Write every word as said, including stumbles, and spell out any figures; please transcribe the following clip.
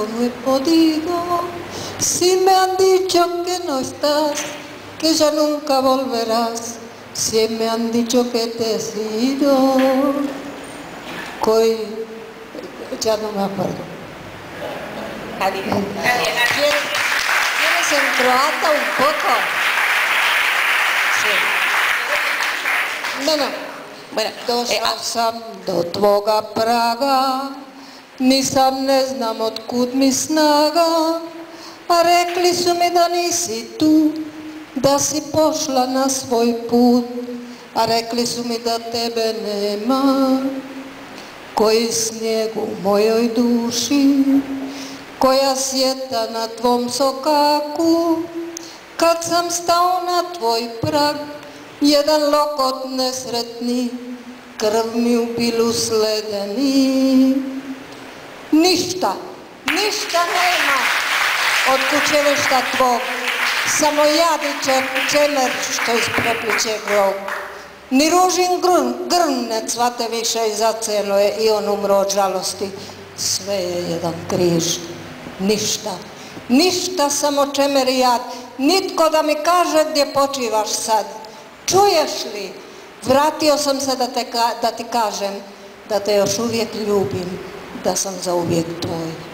no he podido. Si me han dicho que no estás, que ya nunca volverás, si me han dicho que te has ido, Coi, ya no me acuerdo. Adiós. ¿Quieres, ¿Quieres en croata un poco? Sí. Bueno, Bueno, došla e, a, sam do tvoga praga, nisam ne znam otkud mi snaga, a rekli su mi da nisi tu, da si pošla na svoj put, a rekli su mi da tebe nema, koji snijeg u mojoj duši, koja sjeta na tvom sokaku. Kad sam stao na tvoj prag, jedan lokot nesretni, krv mi u bilu sledeni. Ništa, ništa nema od kućevišta tvog, samo jad i čemer što isprepliče grov. Ni ružin grn, grn ne cvate više i zacelo je i on umro od žalosti. Sve je jedan križ, ništa, ništa samo čemer i jad. Nitko da mi kaže gdje počivaš sad. Čuješ li? Vratio sam se da, te, da ti kažem da te još uvijek ljubim, da sam zauvijek tvoj.